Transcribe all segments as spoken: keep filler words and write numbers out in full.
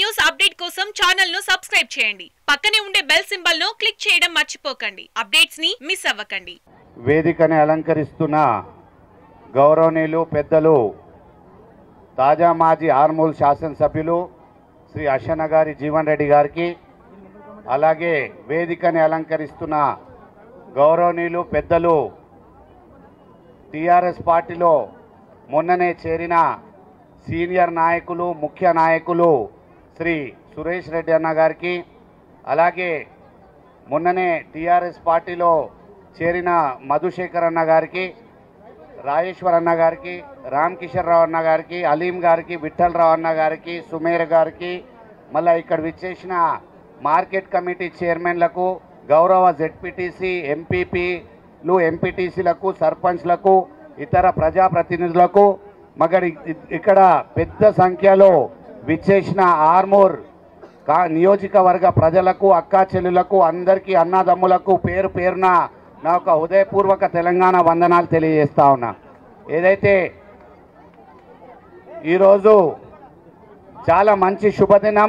News update కోసం channel ను subscribe చేయండి. పక్కనే ఉండే బెల్ సింబల్ ను క్లిక్ చేయడం మర్చిపోకండి. అప్డేట్స్ ని మిస్ అవ్వకండి. వేదికని అలంకరిస్తున్న గౌరవనీయులు పెద్దలు తాజా మాజీ ఆర్మూర్ శాసనసభ్యులు శ్రీ అశనగారి జీవన్ రెడ్డి గారికి, అలాగే వేదికని అలంకరిస్తున్న గౌరవనీయులు పెద్దలు టీఆర్ఎస్ పార్టీలో మొన్ననే చేరిన సీనియర్ నాయకులు ముఖ్య నాయకులు శ్రీ సురేష్ రెడ్డి అన్న గారికి, అలాగే మొన్ననే టీఆర్ఎస్ పార్టీలో చేరిన మధుశేఖర్ అన్న గారికి, రాజేశ్వర్ అన్న గారికి, రామ్ కిషోర్ రావు అన్న గారికి, అలీం గారికి, విఠల్ రావు అన్న గారికి, సుమేర్ గారికి, మళ్ళీ ఇక్కడ విచ్చేసిన మార్కెట్ కమిటీ చైర్మన్లకు, గౌరవ జెడ్పీటీసీ ఎంపీపీలు ఎంపీటీసీలకు, సర్పంచ్లకు, ఇతర ప్రజాప్రతినిధులకు, మగడి ఇక్కడ పెద్ద సంఖ్యలో విచ్చేసిన ఆర్మూర్ కా నియోజకవర్గ ప్రజలకు, అక్కా చెల్లులకు, అందరికీ అన్నదమ్ములకు పేరు పేరున నా ఒక హృదయపూర్వక తెలంగాణ వందనాలు తెలియజేస్తా ఉన్నా. ఏదైతే ఈరోజు చాలా మంచి శుభదినం,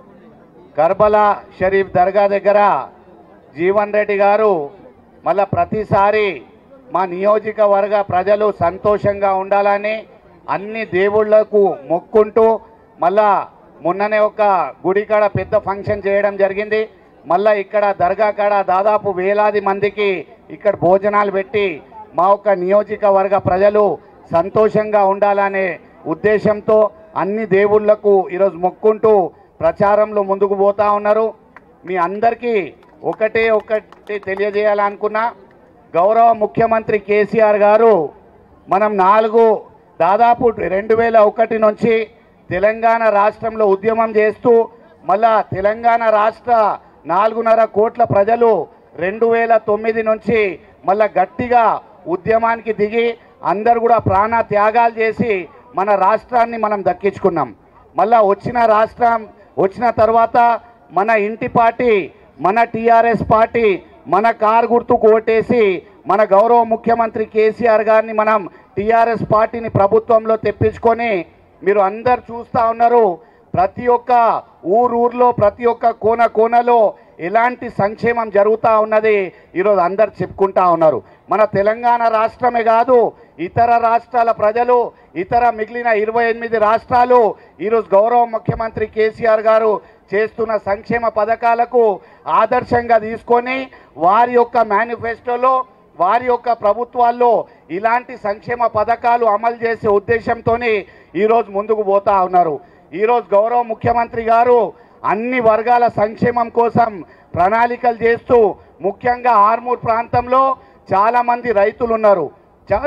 కర్బలా షరీఫ్ దర్గా దగ్గర జీవన్ రెడ్డి గారు మళ్ళా ప్రతిసారి మా నియోజకవర్గ ప్రజలు సంతోషంగా ఉండాలని అన్ని దేవుళ్లకు మొక్కుంటూ మళ్ళా మొన్ననే ఒక గుడి కాడ పెద్ద ఫంక్షన్ చేయడం జరిగింది. మళ్ళా ఇక్కడ దర్గా కాడ దాదాపు వేలాది మందికి ఇక్కడ భోజనాలు పెట్టి మా యొక్క నియోజకవర్గ ప్రజలు సంతోషంగా ఉండాలనే ఉద్దేశంతో అన్ని దేవుళ్లకు ఈరోజు మొక్కుంటూ ప్రచారంలో ముందుకు పోతా ఉన్నారు. మీ అందరికీ ఒకటే ఒకటి తెలియజేయాలనుకున్నా, గౌరవ ముఖ్యమంత్రి కేసీఆర్ గారు మనం నాలుగు దాదాపు రెండు వేల ఒకటి నుంచి తెలంగాణ రాష్ట్రంలో ఉద్యమం చేస్తూ మళ్ళా తెలంగాణ రాష్ట్ర నాలుగున్నర కోట్ల ప్రజలు రెండు వేల తొమ్మిది నుంచి మళ్ళా గట్టిగా ఉద్యమానికి దిగి అందరు కూడా ప్రాణ త్యాగాలు చేసి మన రాష్ట్రాన్ని మనం దక్కించుకున్నాం. మళ్ళా వచ్చిన రాష్ట్రం వచ్చిన తర్వాత మన ఇంటి పార్టీ మన టీఆర్ఎస్ పార్టీ మన కారు గుర్తుకు ఓటేసి మన గౌరవ ముఖ్యమంత్రి కేసీఆర్ గారిని మనం టీఆర్ఎస్ పార్టీని ప్రభుత్వంలో తెప్పించుకొని మీరు అందరు చూస్తూ ఉన్నారు. ప్రతి ఒక్క ఊరూరులో ప్రతి ఒక్క కోన కోనలో ఎలాంటి సంక్షేమం జరుగుతూ ఉన్నది ఈరోజు అందరు చెప్పుకుంటా ఉన్నారు. మన తెలంగాణ రాష్ట్రమే కాదు, ఇతర రాష్ట్రాల ప్రజలు, ఇతర మిగిలిన ఇరవై ఎనిమిది రాష్ట్రాలు ఈరోజు గౌరవ ముఖ్యమంత్రి కేసీఆర్ గారు చేస్తున్న సంక్షేమ పథకాలకు ఆదర్శంగా తీసుకొని వారి యొక్క మేనిఫెస్టోలో వారి యొక్క ప్రభుత్వాల్లో ఇలాంటి సంక్షేమ పథకాలు అమలు చేసే ఉద్దేశంతో ఈరోజు ముందుకు పోతా ఉన్నారు. ఈరోజు గౌరవ ముఖ్యమంత్రి గారు అన్ని వర్గాల సంక్షేమం కోసం ప్రణాళికలు చేస్తూ ముఖ్యంగా ఆర్మూర్ ప్రాంతంలో చాలామంది రైతులు ఉన్నారు. చా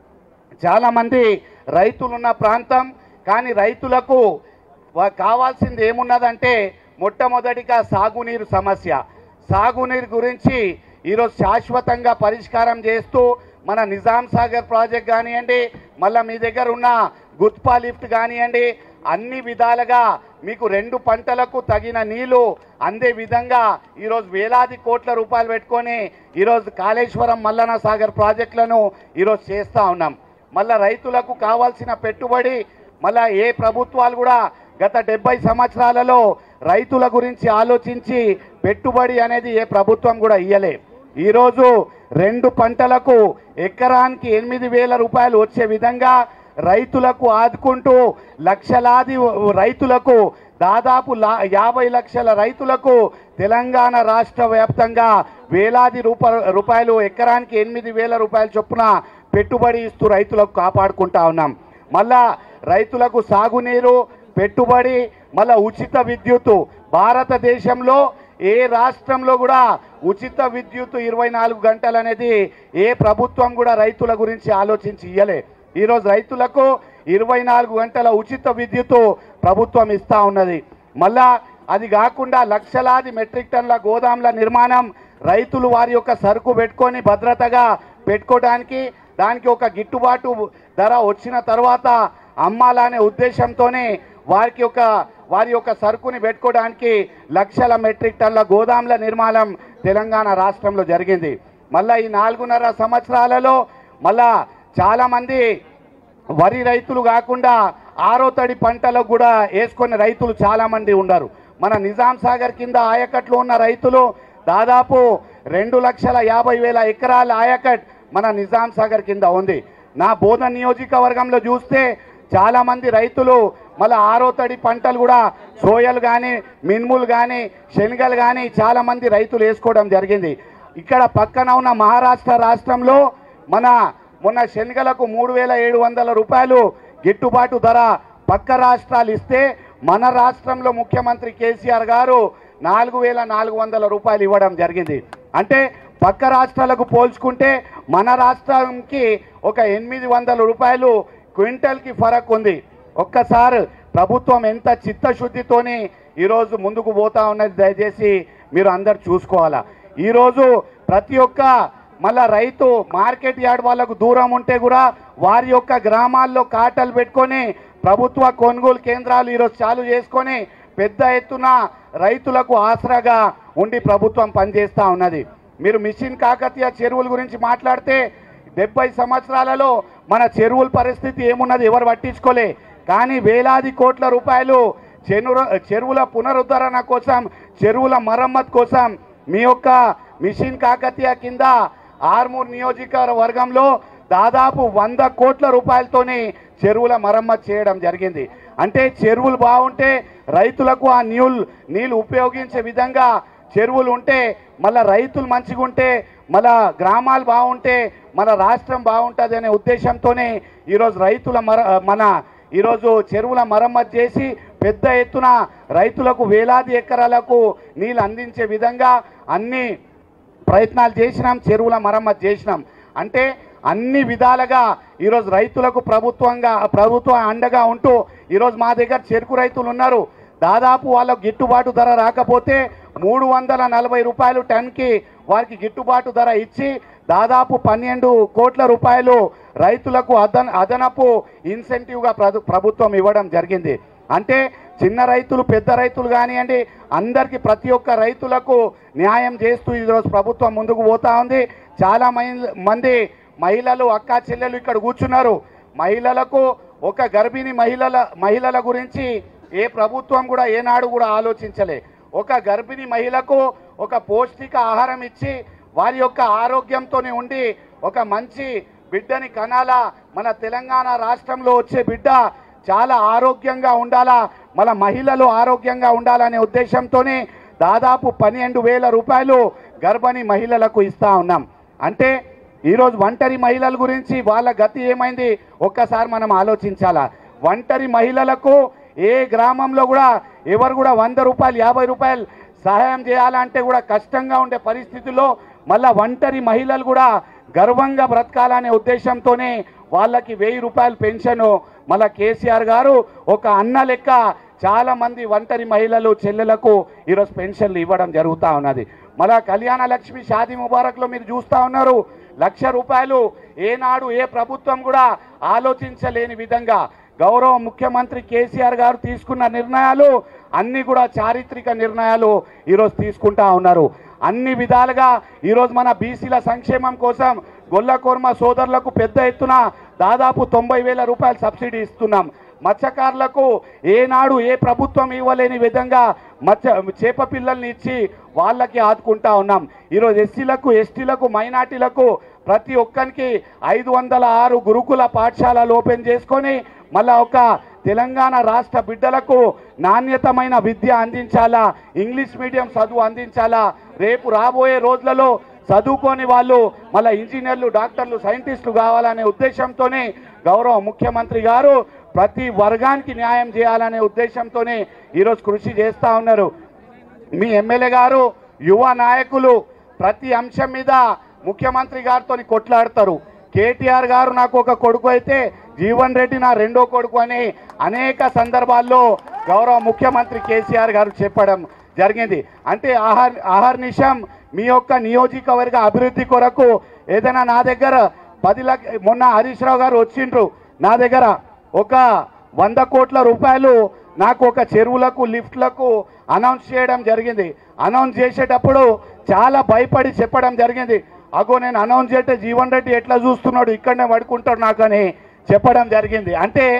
చాలామంది రైతులున్న ప్రాంతం, కానీ రైతులకు కావాల్సింది ఏమున్నదంటే మొట్టమొదటిగా సాగునీరు సమస్య. సాగునీరు గురించి ఈరోజు శాశ్వతంగా పరిష్కారం చేస్తూ మన నిజాం సాగర్ ప్రాజెక్ట్ కానివ్వండి, మళ్ళీ మీ దగ్గర ఉన్న గుత్పా లిఫ్ట్ కానివ్వండి, అన్ని విధాలుగా మీకు రెండు పంటలకు తగిన నీళ్లు అందే విధంగా ఈరోజు వేలాది కోట్ల రూపాయలు పెట్టుకొని ఈరోజు కాళేశ్వరం మల్లన సాగర్ ప్రాజెక్టులను ఈరోజు చేస్తూ ఉన్నాం. మళ్ళీ రైతులకు కావాల్సిన పెట్టుబడి మళ్ళీ ఏ ప్రభుత్వాలు కూడా గత డెబ్బై సంవత్సరాలలో రైతుల గురించి ఆలోచించి పెట్టుబడి అనేది ఏ ప్రభుత్వం కూడా ఇయ్యలే. ఈరోజు రెండు పంటలకు ఎకరానికి ఎనిమిది వేల రూపాయలు వచ్చే విధంగా రైతులకు ఆదుకుంటూ లక్షలాది రైతులకు దాదాపు యాభై లక్షల రైతులకు తెలంగాణ రాష్ట్ర వ్యాప్తంగా వేలాది రూపా రూపాయలు ఎకరానికి ఎనిమిది వేల రూపాయల చొప్పున పెట్టుబడి ఇస్తూ రైతులకు కాపాడుకుంటా ఉన్నాం. మళ్ళా రైతులకు సాగునీరు, పెట్టుబడి, మళ్ళా ఉచిత విద్యుత్తు. భారతదేశంలో ఏ రాష్ట్రంలో కూడా ఉచిత విద్యుత్తు ఇరవై నాలుగు గంటలు అనేది ఏ ప్రభుత్వం కూడా రైతుల గురించి ఆలోచించి ఇయ్యలే. ఈరోజు రైతులకు ఇరవై నాలుగు గంటల ఉచిత విద్యుత్తు ప్రభుత్వం ఇస్తూ ఉన్నది. మళ్ళా అది కాకుండా లక్షలాది మెట్రిక్ టన్ల గోదాంల నిర్మాణం రైతులు వారి యొక్క సరుకు పెట్టుకొని భద్రతగా పెట్టుకోవడానికి, దానికి ఒక గిట్టుబాటు ధర వచ్చిన తర్వాత అమ్మాలనే ఉద్దేశంతోనే వారికి ఒక వారి యొక్క సరుకుని పెట్టుకోవడానికి లక్షల మెట్రిక్ టన్ల గోదాంల నిర్మాణం తెలంగాణ రాష్ట్రంలో జరిగింది. మళ్ళీ ఈ నాలుగున్నర సంవత్సరాలలో మళ్ళా చాలామంది వరి రైతులు కాకుండా ఆరో తడి పంటలకు కూడా వేసుకునే రైతులు చాలామంది ఉన్నారు. మన నిజాం సాగర్ కింద ఆయకట్లు ఉన్న రైతులు దాదాపు రెండు లక్షల యాభై వేల ఎకరాల ఆయకట్ మన నిజాం సాగర్ కింద ఉంది. నా బోధన నియోజకవర్గంలో చూస్తే చాలామంది రైతులు మళ్ళీ ఆరో తడి పంటలు కూడా సోయలు కానీ మినుములు కానీ శనగలు కానీ చాలామంది రైతులు వేసుకోవడం జరిగింది. ఇక్కడ పక్కన ఉన్న మహారాష్ట్ర రాష్ట్రంలో మన మొన్న శనగలకు మూడు వేల ఏడు వందల రూపాయలు గిట్టుబాటు ధర పక్క రాష్ట్రాలు ఇస్తే మన రాష్ట్రంలో ముఖ్యమంత్రి కేసీఆర్ గారు నాలుగు వేల నాలుగు వందల రూపాయలు ఇవ్వడం జరిగింది. అంటే పక్క రాష్ట్రాలకు పోల్చుకుంటే మన రాష్ట్రంకి ఒక ఎనిమిది వందల రూపాయలు క్వింటల్కి ఫరక్ ఉంది. ఒక్కసారి ప్రభుత్వం ఎంత చిత్తశుద్ధితోని ఈరోజు ముందుకు పోతా ఉన్నది దయచేసి మీరు అందరు చూసుకోవాలా. ఈరోజు ప్రతి ఒక్క మళ్ళా రైతు మార్కెట్ యార్డ్ వాళ్ళకు దూరం ఉంటే కూడా వారి యొక్క గ్రామాల్లో కాటలు పెట్టుకొని ప్రభుత్వ కొనుగోలు కేంద్రాలు ఈరోజు చాలు చేసుకొని పెద్ద ఎత్తున రైతులకు ఆసరాగా ఉండి ప్రభుత్వం పనిచేస్తూ ఉన్నది. మీరు మిషన్ కాకతీయ చెరువుల గురించి మాట్లాడితే డెబ్బై సంవత్సరాలలో మన చెరువుల పరిస్థితి ఏమున్నది ఎవరు పట్టించుకోలే. కానీ వేలాది కోట్ల రూపాయలు చెరువు చెరువుల పునరుద్ధరణ కోసం చెరువుల మరమ్మతు కోసం మీ యొక్క మిషన్ కాకతీయ కింద ఆర్మూర్ నియోజకవర్గంలో దాదాపు వంద కోట్ల రూపాయలతోని చెరువుల మరమ్మతు చేయడం జరిగింది. అంటే చెరువులు బాగుంటే రైతులకు ఆ నీళ్ళు నీళ్ళు ఉపయోగించే విధంగా చెరువులు ఉంటే మళ్ళీ రైతులు మంచిగా ఉంటే మళ్ళా గ్రామాలు బాగుంటే మన రాష్ట్రం బాగుంటుంది అనే ఉద్దేశంతోనే ఈరోజు రైతుల మర మన ఈరోజు చెరువుల మరమ్మతు చేసి పెద్ద ఎత్తున రైతులకు వేలాది ఎకరాలకు నీళ్ళు అందించే విధంగా అన్ని ప్రయత్నాలు చేసినాం, చెరువుల మరమ్మతు చేసినాం. అంటే అన్ని విధాలుగా ఈరోజు రైతులకు ప్రభుత్వంగా ప్రభుత్వం అండగా ఉంటూ ఈరోజు మా దగ్గర చెరుకు రైతులు ఉన్నారు. దాదాపు వాళ్ళకు గిట్టుబాటు ధర రాకపోతే మూడు వందల నలభై రూపాయలు టన్కి వారికి గిట్టుబాటు ధర ఇచ్చి దాదాపు పన్నెండు కోట్ల రూపాయలు రైతులకు అదన అదనపు ఇన్సెంటివ్గా ప్రభుత్వం ఇవ్వడం జరిగింది. అంటే చిన్న రైతులు పెద్ద రైతులు కానివ్వండి అందరికీ ప్రతి ఒక్క రైతులకు న్యాయం చేస్తూ ఈరోజు ప్రభుత్వం ముందుకు పోతా ఉంది. చాలా మంది మహిళలు అక్కా చెల్లెలు ఇక్కడ కూర్చున్నారు. మహిళలకు ఒక గర్భిణీ మహిళల మహిళల గురించి ఏ ప్రభుత్వం కూడా ఏనాడు కూడా ఆలోచించలే. ఒక గర్భిణీ మహిళకు ఒక పౌష్టిక ఆహారం ఇచ్చి వారి యొక్క ఆరోగ్యంతో ఉండి ఒక మంచి బిడ్డని కనాలా. మన తెలంగాణ రాష్ట్రంలో వచ్చే బిడ్డ చాలా ఆరోగ్యంగా ఉండాలా, మన మహిళలు ఆరోగ్యంగా ఉండాలనే ఉద్దేశంతోనే దాదాపు పన్నెండు వేల రూపాయలు గర్భిణీ మహిళలకు ఇస్తా ఉన్నాం. అంటే ఈరోజు ఒంటరి మహిళల గురించి వాళ్ళ గతి ఏమైంది ఒక్కసారి మనం ఆలోచించాలా. ఒంటరి మహిళలకు ఏ గ్రామంలో కూడా ఎవరు కూడా వంద రూపాయలు యాభై రూపాయలు సహాయం చేయాలంటే కూడా కష్టంగా ఉండే పరిస్థితుల్లో మళ్ళా ఒంటరి మహిళలు కూడా గర్వంగా బ్రతకాలనే ఉద్దేశంతోనే వాళ్ళకి వెయ్యి రూపాయలు పెన్షను మళ్ళా కేసీఆర్ గారు ఒక అన్న లెక్క చాలా మంది ఒంటరి మహిళలు చెల్లెలకు ఈరోజు పెన్షన్లు ఇవ్వడం జరుగుతూ ఉన్నది. మళ్ళా కళ్యాణ లక్ష్మి షాదీ ముబారక్లో మీరు చూస్తూ ఉన్నారు లక్ష రూపాయలు ఏనాడు ఏ ప్రభుత్వం కూడా ఆలోచించలేని విధంగా గౌరవ ముఖ్యమంత్రి కేసీఆర్ గారు తీసుకున్న నిర్ణయాలు అన్నీ కూడా చారిత్రక నిర్ణయాలు ఈరోజు తీసుకుంటా ఉన్నారు. అన్ని విధాలుగా ఈరోజు మన బీసీల సంక్షేమం కోసం గొల్లకోర్మ సోదరులకు పెద్ద ఎత్తున దాదాపు తొంభై వేల రూపాయలు సబ్సిడీ ఇస్తున్నాం. మత్స్యకారులకు ఏనాడు ఏ ప్రభుత్వం ఇవ్వలేని విధంగా మత్స్య చేప పిల్లల్ని ఇచ్చి వాళ్ళకి ఆదుకుంటా ఉన్నాం. ఈరోజు ఎస్సీలకు ఎస్టీలకు మైనార్టీలకు ప్రతి ఒక్కరికి ఐదు వందల ఆరు గురుకుల పాఠశాలలు ఓపెన్ చేసుకొని మళ్ళా ఒక తెలంగాణ రాష్ట్ర బిడ్డలకు నాణ్యతమైన విద్య అందించాలా, ఇంగ్లీష్ మీడియం చదువు అందించాలా. రేపు రాబోయే రోజులలో చదువుకొని వాళ్ళు మళ్ళీ ఇంజనీర్లు డాక్టర్లు సైంటిస్టులు కావాలనే ఉద్దేశంతోనే గౌరవ ముఖ్యమంత్రి గారు ప్రతి వర్గానికి న్యాయం చేయాలనే ఉద్దేశంతోనే ఈరోజు కృషి చేస్తూ ఉన్నారు. మీ ఎమ్మెల్యే గారు యువ నాయకులు ప్రతి అంశం మీద ముఖ్యమంత్రి గారితో కొట్లాడతారు. కేటీఆర్ గారు నాకు ఒక కొడుకు అయితే జీవన్ రెడ్డి నా రెండో కొడుకు అని అనేక సందర్భాల్లో గౌరవ ముఖ్యమంత్రి కేసీఆర్ గారు చెప్పడం జరిగింది. అంటే ఆహార్ ఆహర్నిశం మీ యొక్క నియోజకవర్గ అభివృద్ధి కొరకు ఏదైనా నా దగ్గర పది లక్ష మొన్న హరీష్ రావు గారు వచ్చిండ్రు నా దగ్గర ఒక వంద కోట్ల రూపాయలు నాకు ఒక చెరువులకు లిఫ్ట్లకు అనౌన్స్ చేయడం జరిగింది. అనౌన్స్ చేసేటప్పుడు చాలా భయపడి చెప్పడం జరిగింది. అగో నేను అనౌన్స్ చేస్తే జీవన్ రెడ్డి ఎట్లా చూస్తున్నాడు ఇక్కడనే పడుకుంటాడు నాకు అని చెప్పడం జరిగింది. అంటే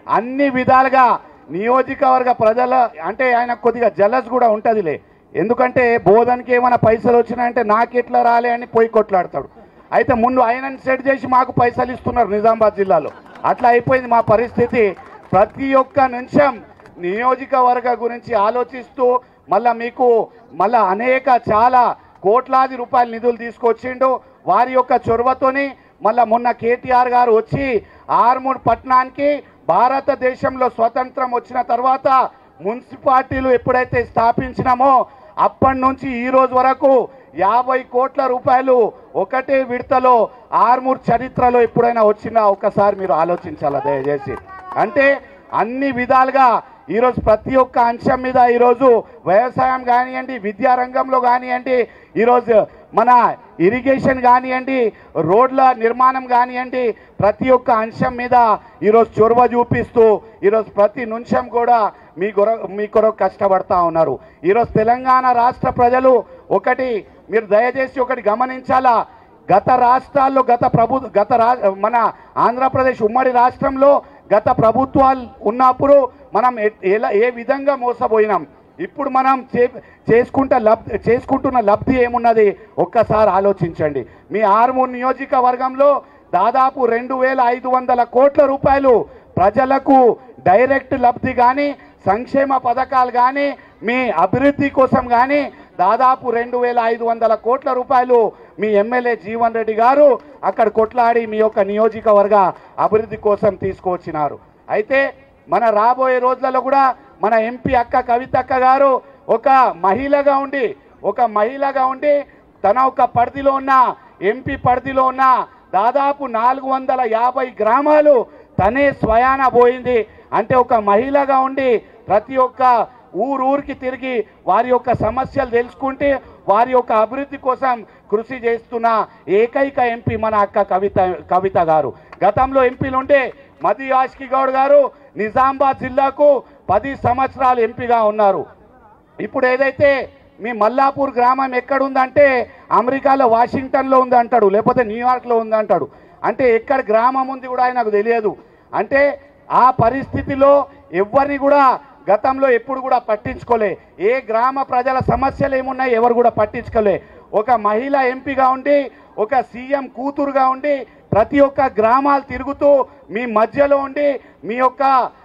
అన్ని విధాలుగా నియోజకవర్గ ప్రజల అంటే ఆయన కొద్దిగా జలస్ కూడా ఉంటుందిలే, ఎందుకంటే బోధనకి ఏమైనా పైసలు వచ్చినాయంటే నాకెట్లా రాలే అని పోయి కొట్లాడతాడు. అయితే ముందు ఆయనని సెట్ చేసి మాకు పైసలు ఇస్తున్నారు నిజామాబాద్ జిల్లాలో. అట్లా అయిపోయింది మా పరిస్థితి. ప్రతి ఒక్క నిమిషం నియోజకవర్గ గురించి ఆలోచిస్తూ మళ్ళా మీకు మళ్ళా అనేక చాలా కోట్లాది రూపాయల నిధులు తీసుకొచ్చిండు. వారి యొక్క చొరవతోని మళ్ళా మొన్న కేటీఆర్ గారు వచ్చి ఆర్మూర్ పట్టణానికి భారతదేశంలో స్వతంత్రం వచ్చిన తర్వాత మున్సిపాలిటీలు ఎప్పుడైతే స్థాపించినామో అప్పటి నుంచి ఈ రోజు వరకు యాభై కోట్ల రూపాయలు ఒకటే విడతలో ఆర్మూర్ చరిత్రలో ఎప్పుడైనా వచ్చినా ఒకసారి మీరు ఆలోచించాలా దయచేసి. అంటే అన్ని విధాలుగా ఈరోజు ప్రతి ఒక్క అంశం మీద ఈరోజు వ్యవసాయం కానివ్వండి, విద్యారంగంలో కానివ్వండి, ఈరోజు మన ఇరిగేషన్ కానివ్వండి, రోడ్ల నిర్మాణం కానివ్వండి, ప్రతి ఒక్క అంశం మీద ఈరోజు చొరవ చూపిస్తూ ఈరోజు ప్రతి నిమిషం కూడా మీ కొర మీ కొరకు కష్టపడతా ఉన్నారు. ఈరోజు తెలంగాణ రాష్ట్ర ప్రజలు ఒకటి మీరు దయచేసి ఒకటి గమనించాలా, గత రాష్ట్రాల్లో గత ప్రభు గత రా మన ఆంధ్రప్రదేశ్ ఉమ్మడి రాష్ట్రంలో గత ప్రభుత్వాలు ఉన్నప్పుడు మనం ఎలా ఏ విధంగా మోసపోయినాం, ఇప్పుడు మనం చే చేసుకుంటే లబ్ధి చేసుకుంటున్న లబ్ధి ఏమున్నది ఒక్కసారి ఆలోచించండి. మీ ఆర్మూర్ నియోజకవర్గంలో దాదాపు రెండు వేల ఐదు వందల కోట్ల రూపాయలు ప్రజలకు డైరెక్ట్ లబ్ధి కానీ, సంక్షేమ పథకాలు కానీ, మీ అభివృద్ధి కోసం కానీ దాదాపు రెండు వేల ఐదు వందల కోట్ల రూపాయలు మీ ఎమ్మెల్యే జీవన్ రెడ్డి గారు అక్కడ కొట్లాడి మీ యొక్క నియోజకవర్గ అభివృద్ధి కోసం తీసుకువచ్చినారు. అయితే మన రాబోయే రోజులలో కూడా మన ఎంపీ అక్క కవితక్క గారు ఒక మహిళగా ఉండి ఒక మహిళగా ఉండి తన ఒక పరిధిలో ఉన్న ఎంపీ పరిధిలో ఉన్న దాదాపు నాలుగు వందల యాభై గ్రామాలు తనే స్వయాన పోయింది. అంటే ఒక మహిళగా ఉండి ప్రతి ఒక్క ఊరూరికి తిరిగి వారి యొక్క సమస్యలు తెలుసుకుంటే వారి యొక్క అభివృద్ధి కోసం కృషి చేస్తున్న ఏకైక ఎంపీ మన అక్క కవిత కవిత గారు. గతంలో ఎంపీలు ఉంటే మది ఆష్కి గౌడ్ గారు నిజామాబాద్ జిల్లాకు పది సంవత్సరాలు ఎంపీగా ఉన్నారు. ఇప్పుడు ఏదైతే మీ మల్లాపూర్ గ్రామం ఎక్కడుందంటే అమెరికాలో వాషింగ్టన్లో ఉందంటాడు, లేకపోతే న్యూయార్క్లో ఉందంటాడు. అంటే ఎక్కడ గ్రామం ఉంది కూడా ఆయనకు తెలియదు. అంటే ఆ పరిస్థితిలో ఎవరిని కూడా గతంలో ఎప్పుడు కూడా పట్టించుకోలే. ఏ గ్రామ ప్రజల సమస్యలు ఏమున్నాయి ఎవరు కూడా పట్టించుకోలే. ఒక మహిళ ఎంపీగా ఉండి ఒక సీఎం కూతురుగా ఉండి ప్రతి ఒక్క గ్రామాలు తిరుగుతూ మీ మధ్యలో ఉండి మీ యొక్క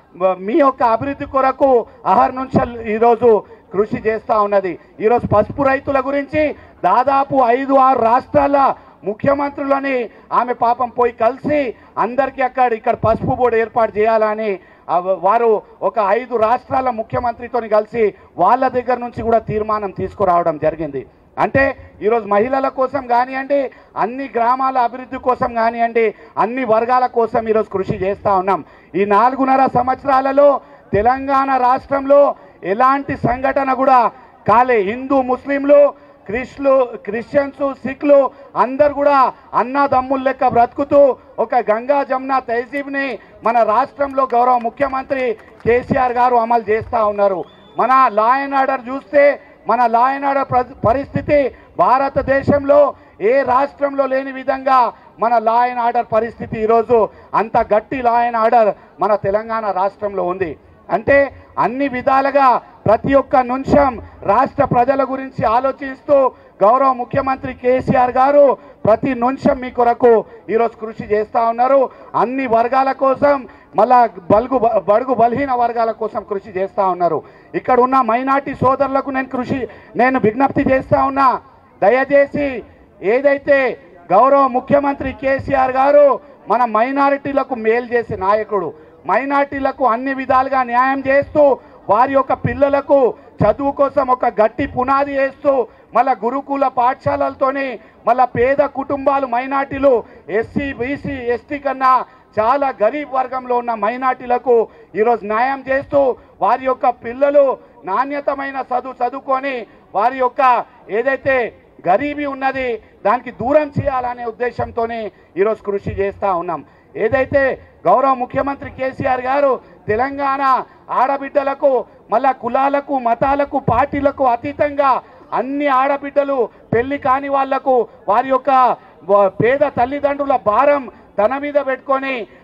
మీ యొక్క అభివృద్ధి కొరకు అహర్నిశలు ఈరోజు కృషి చేస్తూ ఉన్నది. ఈరోజు పసుపు రైతుల గురించి దాదాపు ఐదు ఆరు రాష్ట్రాల ముఖ్యమంత్రులని ఆమె పాపం పోయి కలిసి అందరికీ అక్కడ ఇక్కడ పసుపు బోర్డు ఏర్పాటు చేయాలని వారు ఒక ఐదు రాష్ట్రాల ముఖ్యమంత్రితో కలిసి వాళ్ళ దగ్గర నుంచి కూడా తీర్మానం తీసుకురావడం జరిగింది. అంటే ఈరోజు మహిళల కోసం కానివ్వండి, అన్ని గ్రామాల అభివృద్ధి కోసం కానివ్వండి, అన్ని వర్గాల కోసం ఈరోజు కృషి చేస్తూ ఉన్నాం. ఈ నాలుగున్నర సంవత్సరాలలో తెలంగాణ రాష్ట్రంలో ఎలాంటి సంఘటన కూడా కాలే. హిందూ ముస్లింలు క్రిస్లు క్రిస్టియన్స్ సిఖ్లు అందరు కూడా అన్నదమ్ముల లెక్క బ్రతుకుతూ ఒక గంగా జమున తహజీబ్ని మన రాష్ట్రంలో గౌరవ ముఖ్యమంత్రి కేసీఆర్ గారు అమలు చేస్తూ ఉన్నారు. మన లా అండ్ ఆర్డర్ చూస్తే మన లా అండ్ ఆర్డర్ పరిస్థితి భారతదేశంలో ఏ రాష్ట్రంలో లేని విధంగా మన లా అండ్ ఆర్డర్ పరిస్థితి ఈరోజు అంత గట్టి లా అండ్ ఆర్డర్ మన తెలంగాణ రాష్ట్రంలో ఉంది. అంటే అన్ని విధాలుగా ప్రతి ఒక్క నిమిషం రాష్ట్ర ప్రజల గురించి ఆలోచిస్తూ గౌరవ ముఖ్యమంత్రి కేసీఆర్ గారు ప్రతి నిమిషం మీ కొరకు ఈరోజు కృషి చేస్తూ ఉన్నారు. అన్ని వర్గాల కోసం మళ్ళా బలుగు బడుగు బలహీన వర్గాల కోసం కృషి చేస్తూ ఉన్నారు. ఇక్కడ ఉన్న మైనార్టీ సోదరులకు నేను కృషి నేను విజ్ఞప్తి చేస్తూ ఉన్నా, దయచేసి ఏదైతే గౌరవ ముఖ్యమంత్రి కేసీఆర్ గారు మన మైనారిటీలకు మేలు చేసే నాయకుడు, మైనార్టీలకు అన్ని విధాలుగా న్యాయం చేస్తూ వారి యొక్క పిల్లలకు చదువు కోసం ఒక గట్టి పునాది వేస్తూ మళ్ళా గురుకుల పాఠశాలలతోని మళ్ళా పేద కుటుంబాలు మైనార్టీలు ఎస్సీ బీసీ ఎస్టీ కన్నా చాలా గరీబ్ వర్గంలో ఉన్న మైనార్టీలకు ఈరోజు న్యాయం చేస్తూ వారి యొక్క పిల్లలు నాణ్యతమైన చదువు చదువుకొని వారి యొక్క ఏదైతే గరీబీ ఉన్నది దానికి దూరం చేయాలనే ఉద్దేశంతోనే ఈరోజు కృషి చేస్తూ ఉన్నాం. ఏదైతే గౌరవ ముఖ్యమంత్రి కేసీఆర్ గారు తెలంగాణ ఆడబిడ్డలకు మళ్ళా కులాలకు మతాలకు పార్టీలకు అతీతంగా అన్ని ఆడబిడ్డలు పెళ్లి కాని వాళ్లకు వారి యొక్క పేద తల్లిదండ్రుల భారం తన మీద పెట్టుకొని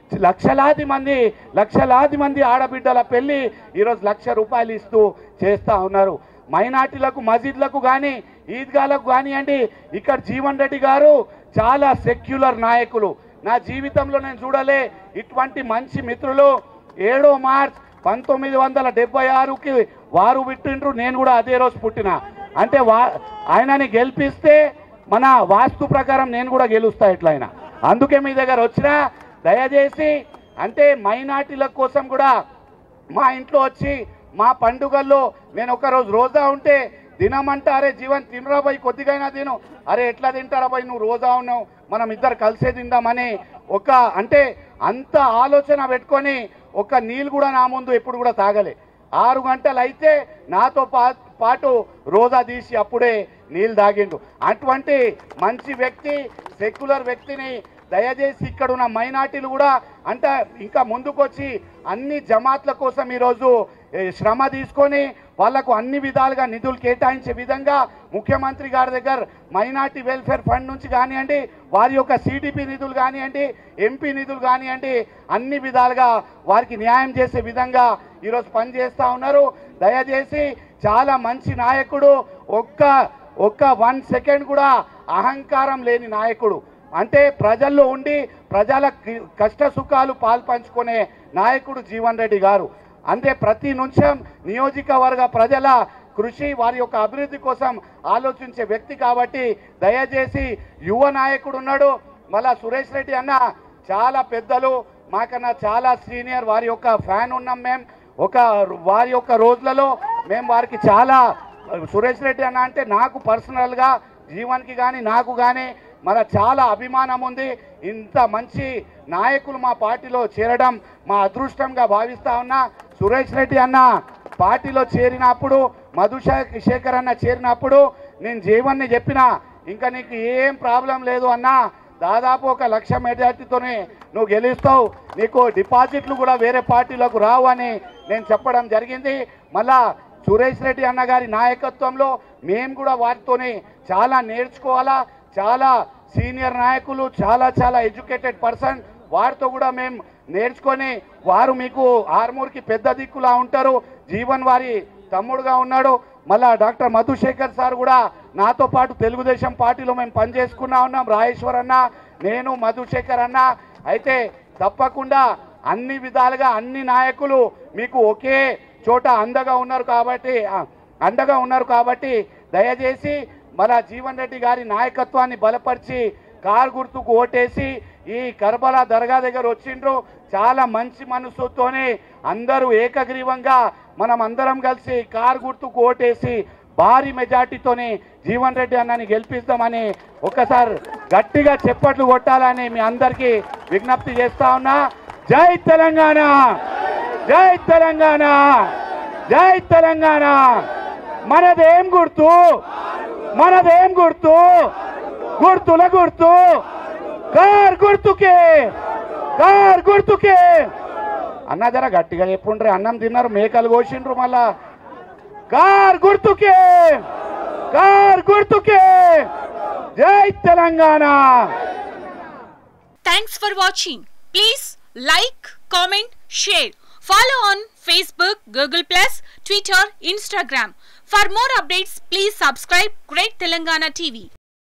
లక్షలాది మంది లక్షలాది మంది ఆడబిడ్డల పెళ్లి ఈరోజు లక్ష రూపాయలు ఇస్తూ చేస్తూ ఉన్నారు. మైనార్టీలకు మసీద్లకు కానీ ఈద్గాలకు కానివ్వండి, ఇక్కడ జీవన్ రెడ్డి గారు చాలా సెక్యులర్ నాయకులు. నా జీవితంలో నేను చూడలే ఇటువంటి మంచి మిత్రులు. ఏడో మార్చ్ పంతొమ్మిది వందల డెబ్బై ఆరుకి వారు పుట్టిండ్రు, నేను కూడా అదే రోజు పుట్టిన. అంటే వా ఆయనని గెలిపిస్తే మన వాస్తు ప్రకారం నేను కూడా గెలుస్తా ఎట్లయినా. అందుకే మీ దగ్గర వచ్చినా దయచేసి అంటే మైనార్టీల కోసం కూడా మా ఇంట్లో వచ్చి మా పండుగల్లో నేను ఒకరోజు రోజా ఉంటే తినమంటే అరే జీవన్ తినరా పోయి కొద్దిగైనా తిను, అరే ఎట్లా తింటారా పోయి నువ్వు రోజా ఉన్నావు మనం ఇద్దరు కలిసే తిందామని ఒక అంటే అంత ఆలోచన పెట్టుకొని ఒక నీళ్ళు కూడా నా ముందు ఎప్పుడు కూడా తాగలే. ఆరు గంటలు అయితే నాతో పాటు రోజా తీసి అప్పుడే నీళ్ళు తాగిండు. అటువంటి మంచి వ్యక్తి, సెక్యులర్ వ్యక్తిని దయచేసి ఇక్కడ ఉన్న మైనార్టీలు కూడా అంటే ఇంకా ముందుకొచ్చి అన్ని జమాత్ల కోసం ఈరోజు శ్రమ తీసుకొని వాళ్లకు అన్ని విధాలుగా నిధులు కేటాయించే విధంగా ముఖ్యమంత్రి గారి దగ్గర మైనార్టీ వెల్ఫేర్ ఫండ్ నుంచి కానివ్వండి, వారి యొక్క సిడిపి నిధులు కానివ్వండి, ఎంపీ నిధులు కానివ్వండి, అన్ని విధాలుగా వారికి న్యాయం చేసే విధంగా ఈరోజు పనిచేస్తూ ఉన్నారు. దయచేసి చాలా మంచి నాయకుడు, ఒక్క ఒక్క వన్ సెకండ్ కూడా అహంకారం లేని నాయకుడు. అంటే ప్రజల్లో ఉండి ప్రజల కష్ట సుఖాలు పాల్పంచుకునే నాయకుడు జీవన్ రెడ్డి గారు. అంటే ప్రతి నిమిషం నియోజకవర్గ ప్రజల కృషి వారి యొక్క అభివృద్ధి కోసం ఆలోచించే వ్యక్తి కాబట్టి దయచేసి యువ నాయకుడు ఉన్నాడు. మళ్ళా సురేష్ రెడ్డి అన్న చాలా పెద్దలు, మాకన్నా చాలా సీనియర్, వారి యొక్క ఫ్యాన్ ఉన్నాం మేము. ఒక వారి యొక్క రోజులలో మేము వారికి చాలా సురేష్ రెడ్డి అన్న అంటే నాకు పర్సనల్గా జీవన్కి కానీ నాకు కానీ మన చాలా అభిమానం ఉంది. ఇంత మంచి నాయకులు మా పార్టీలో చేరడం మా అదృష్టంగా భావిస్తా ఉన్నా. సురేష్ రెడ్డి అన్న పార్టీలో చేరినప్పుడు, మధుశేఖర్ అన్న చేరినప్పుడు నేను జీవన్ని చెప్పిన ఇంకా నీకు ఏం ప్రాబ్లం లేదు అన్న, దాదాపు ఒక లక్ష మెజార్టీతోనే నువ్వు గెలుస్తావు, నీకు డిపాజిట్లు కూడా వేరే పార్టీలకు రావు అని నేను చెప్పడం జరిగింది. మళ్ళా సురేష్ రెడ్డి అన్న గారి నాయకత్వంలో మేము కూడా వారితోనే చాలా నేర్చుకోవాలా. చాలా సీనియర్ నాయకులు, చాలా చాలా ఎడ్యుకేటెడ్ పర్సన్, వారితో కూడా మేము నేర్చుకొని వారు మీకు ఆర్మూర్కి పెద్ద దిక్కులా ఉంటారు. జీవన్ వారి తమ్ముడుగా ఉన్నాడు. మళ్ళా డాక్టర్ మధుశేఖర్ సార్ కూడా నాతో పాటు తెలుగుదేశం పార్టీలో మేము పనిచేసుకున్నా ఉన్నాం. రాజేశ్వర్ అన్న, నేను, మధుశేఖర్ అన్న. అయితే తప్పకుండా అన్ని విధాలుగా అన్ని నాయకులు మీకు ఒకే చోట అండగా ఉన్నారు కాబట్టి అండగా ఉన్నారు కాబట్టి దయచేసి మన జీవన్ రెడ్డి గారి నాయకత్వాన్ని బలపరిచి కారు గుర్తుకు ఓటేసి ఈ కర్బలా దర్గా దగ్గర వచ్చిండ్రు. చాలా మంచి మనసుతోనే అందరూ ఏకగ్రీవంగా మనం అందరం కలిసి కారు గుర్తుకు ఓటేసి భారీ మెజార్టీతోనే జీవన్ రెడ్డి అన్నని గెలిపిస్తామని ఒకసారి గట్టిగా చెప్పట్లు కొట్టాలని మీ అందరికీ విజ్ఞప్తి చేస్తా ఉన్నా. జై తెలంగాణ, జై తెలంగాణ, జై తెలంగాణ. మనదేం గుర్తు, మనదేం గుర్తు, గుర్తుల గుర్తు, కార్ గుర్తుకే, కార్ గుర్తుకే. అన్న జర గట్టిగా చెప్పుండ్రి, అన్నం తిన్నారు, మేకలు కోసిండ్రు. మళ్ళా కార్ గుర్తుకే, కార్ గుర్తుకే. జై Telangana. Thanks for watching. Please like, comment, share. Follow on Facebook, Google plus, Twitter, Instagram. For more updates, please subscribe Great Telangana T V.